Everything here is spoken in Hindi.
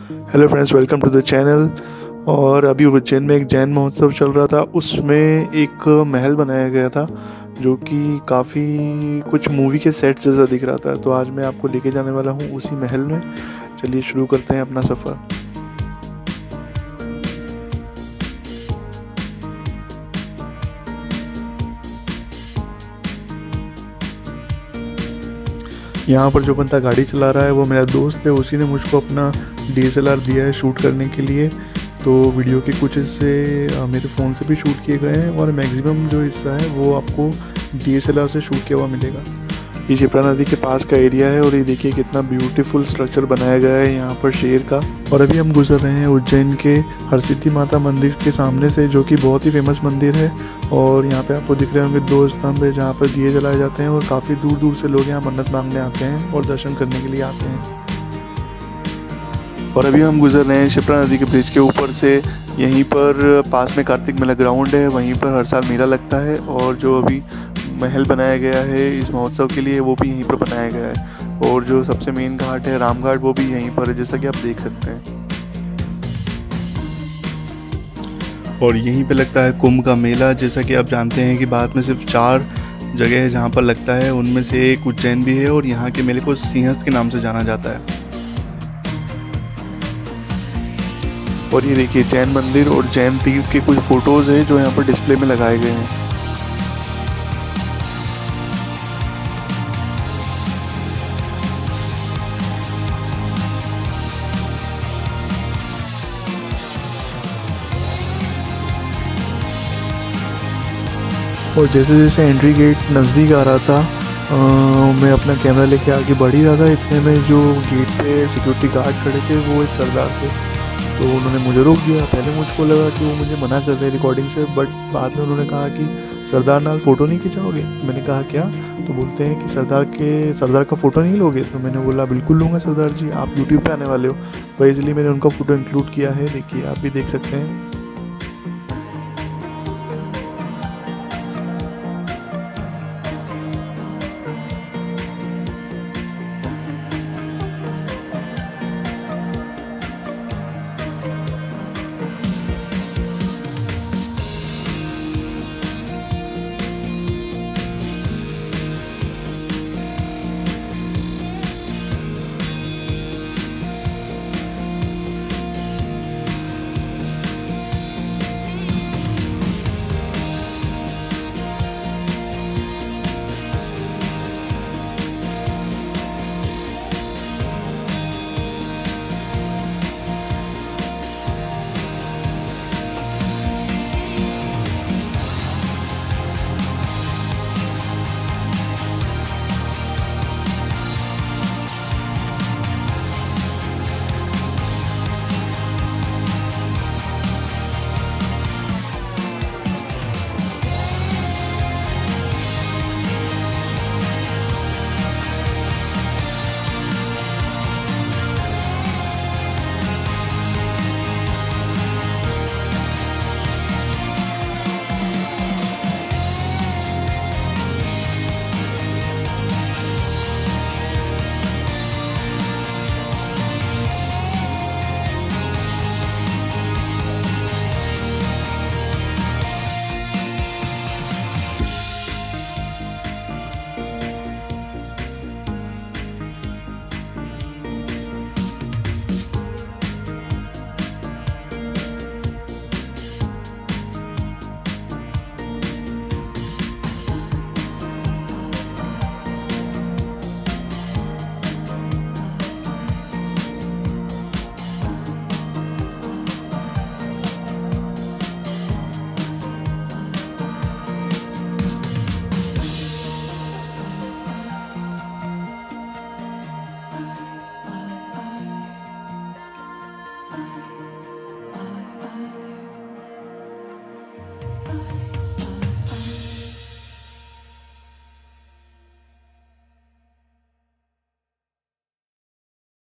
Hello friends, welcome to the channel. और अभी उज्जैन में एक जैन महोत्सव चल रहा था। उसमें एक महल बनाया गया था जो कि काफ़ी कुछ मूवी के सेट जैसा दिख रहा था। तो आज मैं आपको लेके जाने वाला हूँ उसी महल में। चलिए शुरू करते हैं अपना सफ़र। यहाँ पर जो बंदा गाड़ी चला रहा है वो मेरा दोस्त है। उसी ने मुझको अपना DSLR दिया है शूट करने के लिए। तो वीडियो के कुछ हिस्से मेरे फ़ोन से भी शूट किए गए हैं और मैक्सिमम जो हिस्सा है वो आपको DSLR से शूट किया हुआ मिलेगा। ये शिप्रा नदी के पास का एरिया है और ये देखिए कितना ब्यूटीफुल स्ट्रक्चर बनाया गया है यहाँ पर शेर का। और अभी हम गुजर रहे हैं उज्जैन के हरसिद्धि माता मंदिर के सामने से, जो कि बहुत ही फेमस मंदिर है। और यहाँ पे आपको दिख रहे होंगे 2 स्तंभ है जहाँ पर दिए जलाए जाते हैं और काफ़ी दूर दूर से लोग यहाँ मन्नत मांगने आते हैं और दर्शन करने के लिए आते हैं। और अभी हम गुजर रहे हैं शिप्रा नदी के ब्रिज के ऊपर से। यहीं पर पास में कार्तिक मेला ग्राउंड है, वहीं पर हर साल मेला लगता है। और जो अभी महल बनाया गया है इस महोत्सव के लिए वो भी यहीं पर बनाया गया है। और जो सबसे मेन घाट है राम घाट, वो भी यहीं पर है, जैसा कि आप देख सकते हैं। और यहीं पे लगता है कुंभ का मेला। जैसा कि आप जानते हैं कि भारत में सिर्फ 4 जगह है जहाँ पर लगता है, उनमें से एक उज्जैन भी है। और यहाँ के मेले को सिंहस्थ के नाम से जाना जाता है। और ये देखिए जैन मंदिर और जैन तीर्थ के कुछ फ़ोटोज़ हैं जो यहाँ पर डिस्प्ले में लगाए गए हैं। और जैसे जैसे एंट्री गेट नज़दीक आ रहा था मैं अपना कैमरा लेके आगे बढ़ ही रहा था। इतने में जो गेट पे सिक्योरिटी गार्ड खड़े थे वो एक सरदार थे। तो उन्होंने मुझे रोक दिया। पहले मुझको लगा कि वो मुझे मना कर रहे हैं रिकॉर्डिंग से, बट बाद में उन्होंने कहा कि सरदार नाल फ़ोटो नहीं खिंचाओगे। तो मैंने कहा क्या? तो बोलते हैं कि सरदार का फ़ोटो नहीं लोगे। तो मैंने बोला बिल्कुल लूँगा सरदार जी, आप यूट्यूब पे आने वाले हो। वही इसलिए मैंने उनका फ़ोटो इंक्लूड किया है। देखिए आप भी देख सकते हैं।